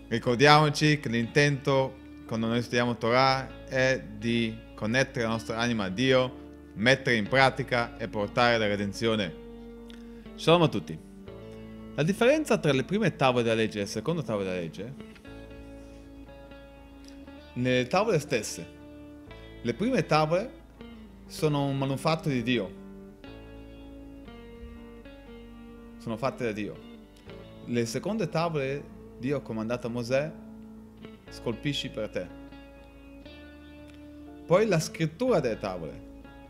Ricordiamoci che l'intento quando noi studiamo Torah è di connettere la nostra anima a Dio, mettere in pratica e portare la redenzione. Shalom a tutti. La differenza tra le prime tavole della legge e le seconde tavole della legge, nelle tavole stesse, le prime tavole sono un manufatto di Dio, sono fatte da Dio. Le seconde tavole Dio ha comandato a Mosè: scolpisci per te. Poi la scrittura delle tavole.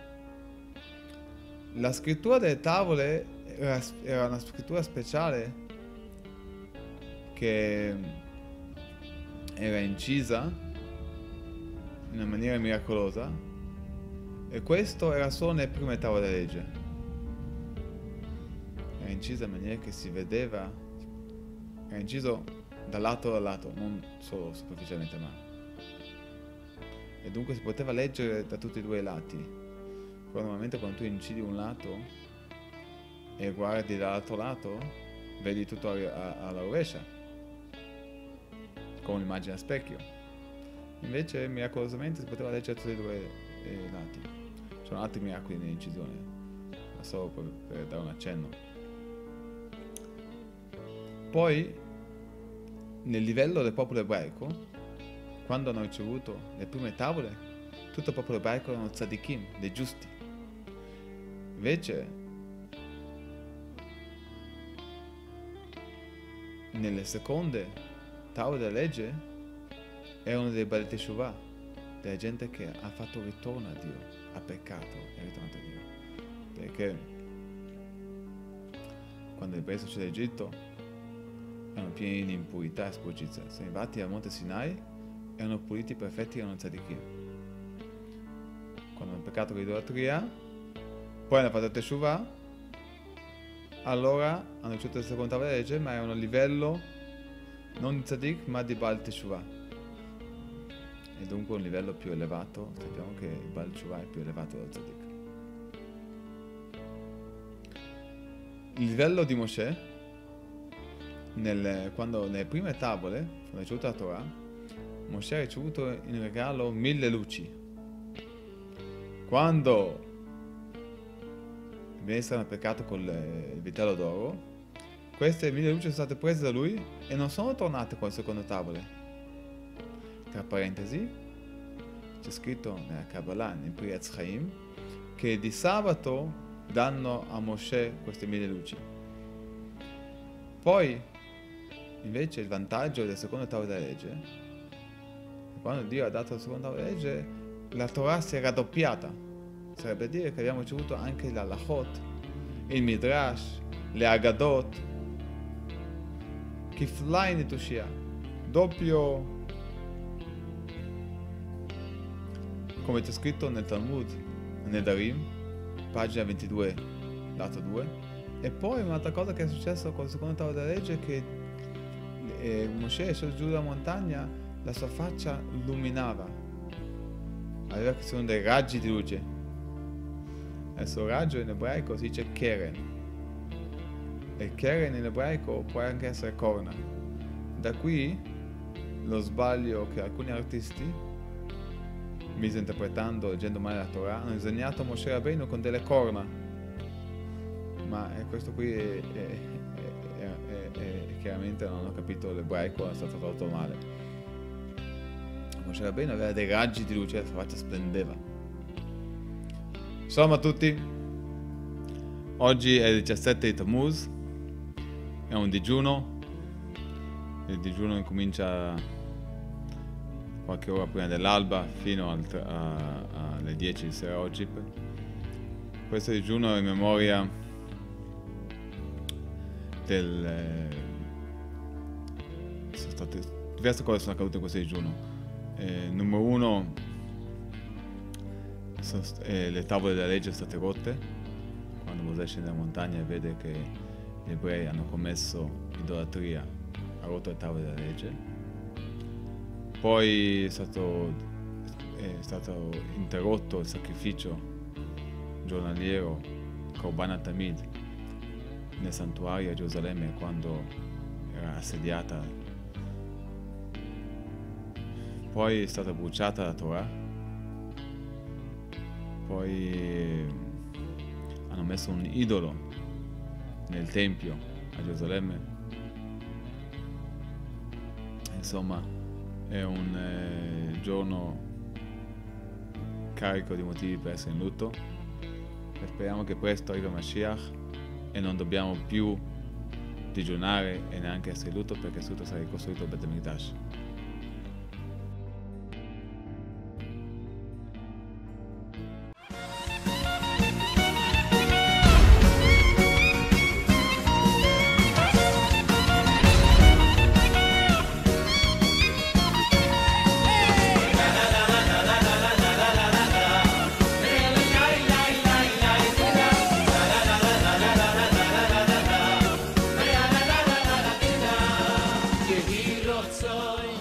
La scrittura delle tavole era una scrittura speciale che era incisa in una maniera miracolosa, e questo era solo nelle prime tavole della legge. Era incisa in maniera che si vedeva, era inciso da lato a lato, non solo superficialmente, ma. E dunque si poteva leggere da tutti e due i lati. Però normalmente quando tu incidi un lato e guardi dall'altro lato, vedi tutto alla rovescia, come un'immagine a specchio. Invece miracolosamente si poteva leggere da tutti e due i lati. Ci sono altri miracoli nell'incisione, ma solo per dare un accenno. Poi nel livello del popolo ebraico, quando hanno ricevuto le prime tavole, tutto il popolo ebraico erano tzadikim, dei giusti. Invece nelle seconde tavole della legge erano dei Baalei Teshuvah, della gente che ha fatto ritorno a Dio, ha peccato e è ritornato a Dio. Perché quando gli ebrei sono usciti dall'Egitto erano pieni di impurità e sporcizia. Sono arrivati al monte Sinai, erano puliti, perfetti, erano tzadikim. Quando hanno peccato con l'idolatria, poi hanno fatto teshuvah, allora hanno ricevuto la seconda tavola della legge, ma erano a livello non di tzadik, ma di Baalei Teshuvah. E dunque un livello più elevato. Sappiamo che il Baalei Teshuvah è più elevato dal tzadik. Il livello di Mosè, quando nelle prime tavole, quando ha ricevuto la Torah, Mosè ha ricevuto in regalo 1000 luci. Quando viene stato peccato con il vitello d'oro, queste 1000 luci sono state prese da lui e non sono tornate con le seconde tavole. Tra parentesi, c'è scritto nella Kabbalah, nel Pri Etz Chaim, che di sabato danno a Mosè queste 1000 luci. Poi invece il vantaggio della seconda tavola della legge, quando Dio ha dato la seconda tavola della legge, la Torah si è raddoppiata. Sarebbe dire che abbiamo ricevuto anche l'Halachot, il Midrash, le Agadot, Kiflain e Tushia, doppio, come c'è scritto nel Talmud, Nedarim, pagina 22, lato 2. E poi un'altra cosa che è successa con la seconda tavola della legge è che Mosè è sceso giù dalla montagna, la sua faccia illuminava, aveva che sono dei raggi di luce. Il suo raggio in ebraico si dice keren, e keren in ebraico può anche essere corna. Da qui lo sbaglio che alcuni artisti, misinterpretando, leggendo male la Torah, hanno disegnato Mosè Rabbeinu con delle corna, ma questo qui chiaramente non ho capito l'ebraico, è stato tradotto male. Mosè Rabbeinu aveva dei raggi di luce, la sua faccia splendeva. Shalom a tutti. Oggi è il 17 di Tammuz, è un digiuno. Il digiuno incomincia qualche ora prima dell'alba fino alle 10 di sera oggi. Questo digiuno è in memoria sono state diverse cose sono accadute in questo digiuno. Numero uno, le tavole della legge sono state rotte quando Mosè scende dalla montagna e vede che gli ebrei hanno commesso idolatria, ha rotto le tavole della legge. Poi è stato interrotto il sacrificio giornaliero Korban Tamid nel santuario a Gerusalemme quando era assediata Poi è stata bruciata la Torah, poi hanno messo un idolo nel Tempio a Gerusalemme. Insomma, è un giorno carico di motivi per essere in lutto. E speriamo che presto arrivi Mashiach e non dobbiamo più digiunare e neanche essere in lutto, perché tutto sarà ricostruito il Bet HaMikdash. Yehi Rotzoi